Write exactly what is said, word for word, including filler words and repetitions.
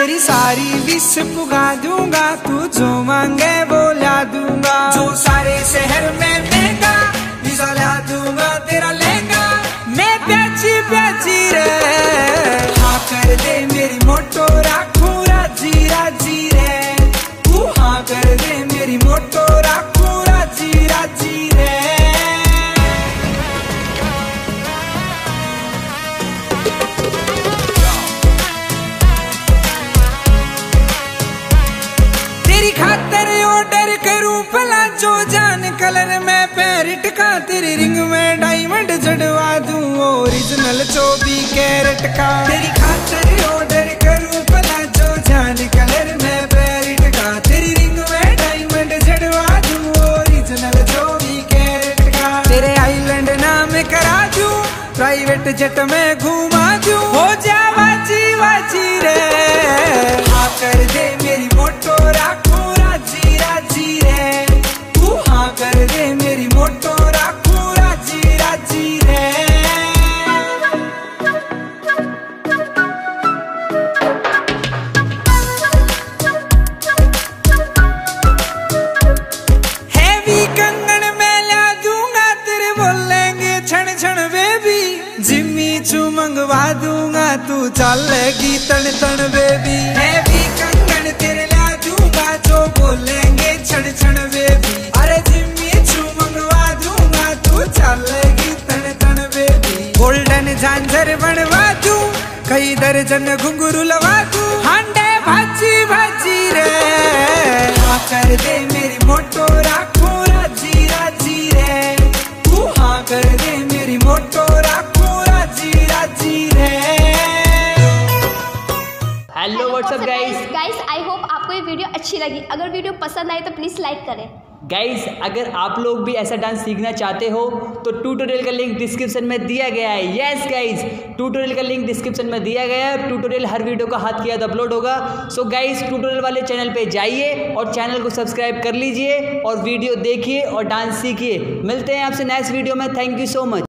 तेरी सारी विश पुगा दूंगा, तू जो मांगे वो ला दूंगा। जो सारे शहर में महंगा वीजा ला दूंगा, तेरा लहंगा मैं प्याची प्याची रे। हाँ कर दे मेरी मोटो राखू राजी राजी रे, तू हाँ कर दे मेरी मोटो राखू राजी राजी रे। तेरी खातर ऑर्डर करूं भला जो जान कलर में पैरेट का, तेरी रिंग में डायमंड जड़वा दूं ओरिजिनल चौबीस कैरेट का। तेरी खातर ऑर्डर करूं भला जो जान कलर में पैरेट का, तेरी रिंग में डायमंड जड़वा दूं ओरिजिनल चौबीस कैरेट का। तेरे आइलैंड नाम करा दूं, प्राइवेट जेट में घुमा दूं, हो जा वाची वाची रे। हाँ कर दे मेरी मोटो राखू राजी राजी रे, तू हाँ कर दे मेरी मोटो राखू राजी राजी रे। हैवी कंगन में ला दूंगा, तेरे बोलेंगे छन छन बेबी। जिम्मी चू मंगवा दूंगा, तू चलेगी तन तन बेबी। हैवी कंगन तेरे ला दूंगा, जो बोलेंगे छन छन बेबी। अरे जिम्मी चू मंगवा दूंगा, तू चलेगी तन तन बेबी। गोल्डन झांझर बनवा दूं, कई दर्जन घुंघरू लगा दूं, हांडे भाजी भाजी रे। हाँ कर दे मेरी मोटो राखू राजी राजी रे, तू हाँ कर दे मेरी मोटो राखू राजी राजी रे। Hello what's up guys guys I hope आपको ये वीडियो अच्छी लगी। अगर वीडियो पसंद आए तो प्लीज़ लाइक करें। गाइस अगर आप लोग भी ऐसा डांस सीखना चाहते हो तो ट्यूटोरियल का लिंक डिस्क्रिप्शन में दिया गया है। यस गाइस, ट्यूटोरियल का लिंक डिस्क्रिप्शन में दिया गया है। ट्यूटोरियल हर वीडियो का हाथ किया तो अपलोड होगा। सो गाइस ट्यूटोरियल वाले चैनल पे जाइए और चैनल को सब्सक्राइब कर लीजिए और वीडियो देखिए और डांस सीखिए। मिलते हैं आपसे नेक्स्ट वीडियो में। Thank you so much.